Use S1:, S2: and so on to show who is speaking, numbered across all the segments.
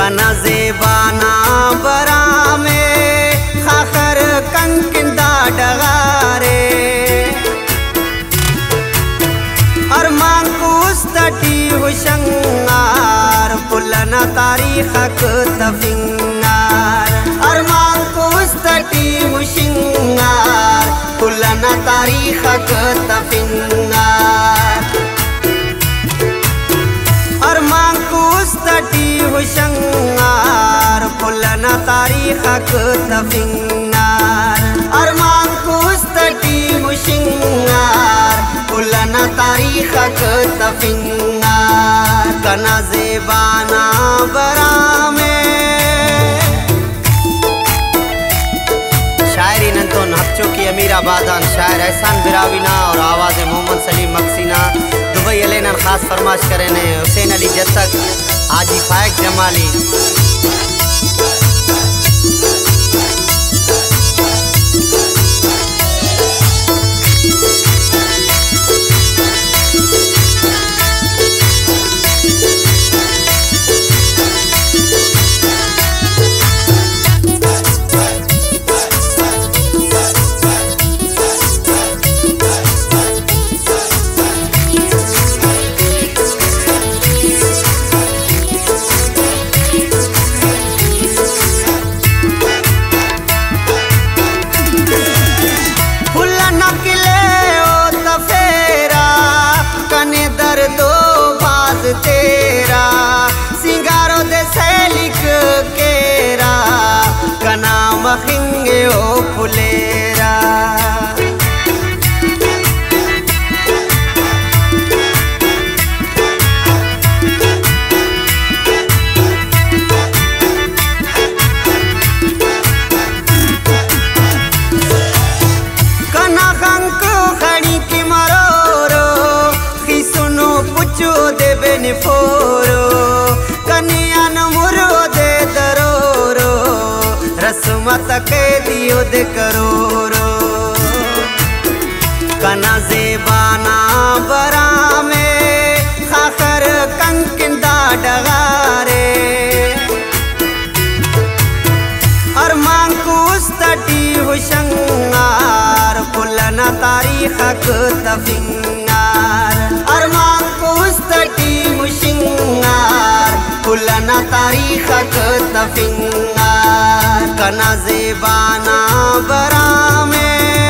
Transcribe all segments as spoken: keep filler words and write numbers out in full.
S1: कना जेबाना बरा में खाखर कंकिंदा डगारे अरमान कुस तटी हुशंगार पुलना तारीख तफिंगार अरमान कुस तटी हुशंगार पुलना तारीख तफिंगार अरमान कुस तटी हुशंगार पुलना तारीख तफिंगार अरमान कुस तटी हुशंगार पुलना तारीख तफिंगार कना जेबाना बरा में शायरी नंतोन हफ्चो की अमीराबादान शायर एहसान बिरावीना और आवाज़ मोहम्मद सलीम मक्सीना दुबई अलेना खास फरमाश करें ने हुसैन अली जत्तक आजी फायक जमाली तेरा सिंगारो दे सैलिक केरा कना मखिंगे ओ फुलेरा कना खंक खड़ी की मरोरो की सुनो पुचो दे बेनिफोरो कनियान मुरो दे दरोरो रस्मत के दियो दे करोरो कना जेबाना बरा में खाखर कंकिंदा डगारे अरमान कुस तटी हुशंगार पुलना तारीख तफिंगार अरमान कुस तटी हुशंगार पुलना तारीख तफिंगार कना जेबाना बरा में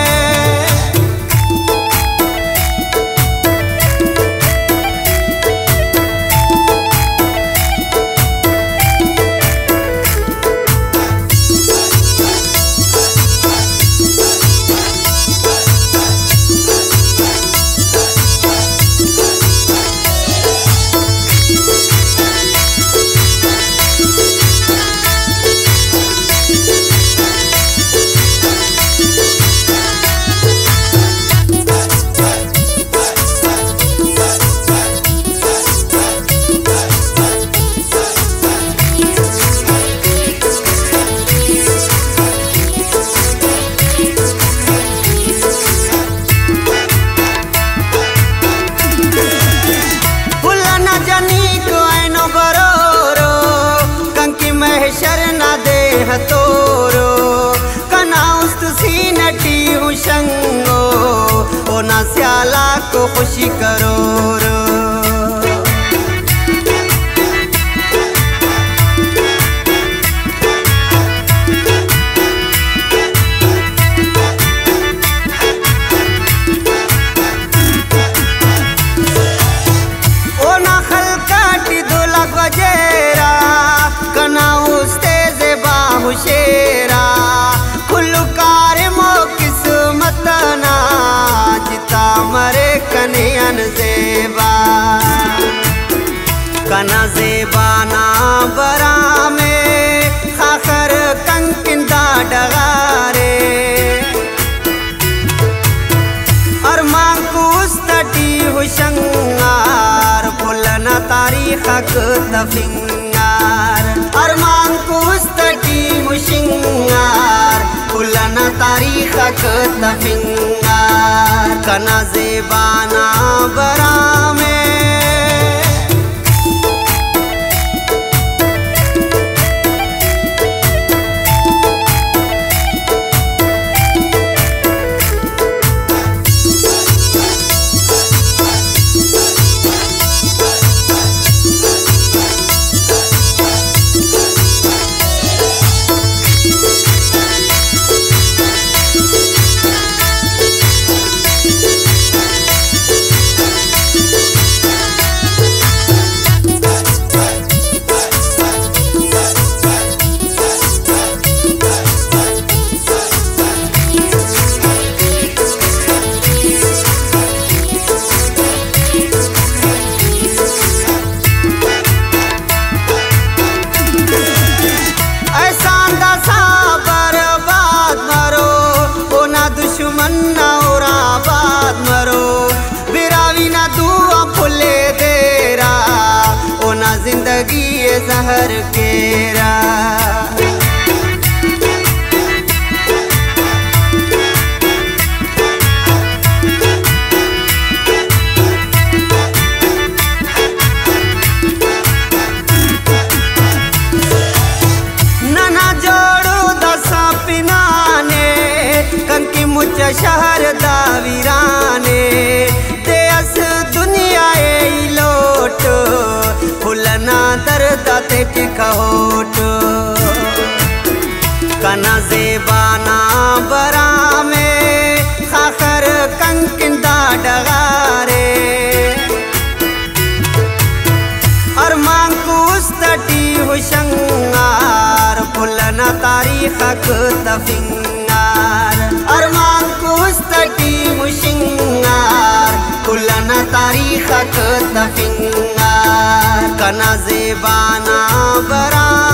S1: तोरो कना उस्तुसी नटी हुशंगो ओ ना स्याला को खुशी करोरो ओ ना खलकाटी दो लग वजेरा कना उस्ते हुशेरा खुलकार मो किस्मत ना जिता मरे कन्हैयन जेबा कना जेबाना बरा में खाखर कंकिंदा डगारे अरमान कुस तटी हुशंगार पुलना तारीख तफिंगार अरमान कुस तटी हुशंगार पुलना तारीख तफिंगार कना जेबाना बरा में शहर केरा। नना जोड़ो दसा पिनाने कंकी मुच शहर दावीराने ते अस दुनिया ए लोट फुलना दर्द ते टिकहोट कना जेबाना बरा में खाखर कंकिंदा डगारे अरमान कुस्तटी हुशंगार फुलना तारीख तफिंगार अरमान कुस्तटी हुशंगार फुलना तारीख तफिंगार कना जेबाना बरा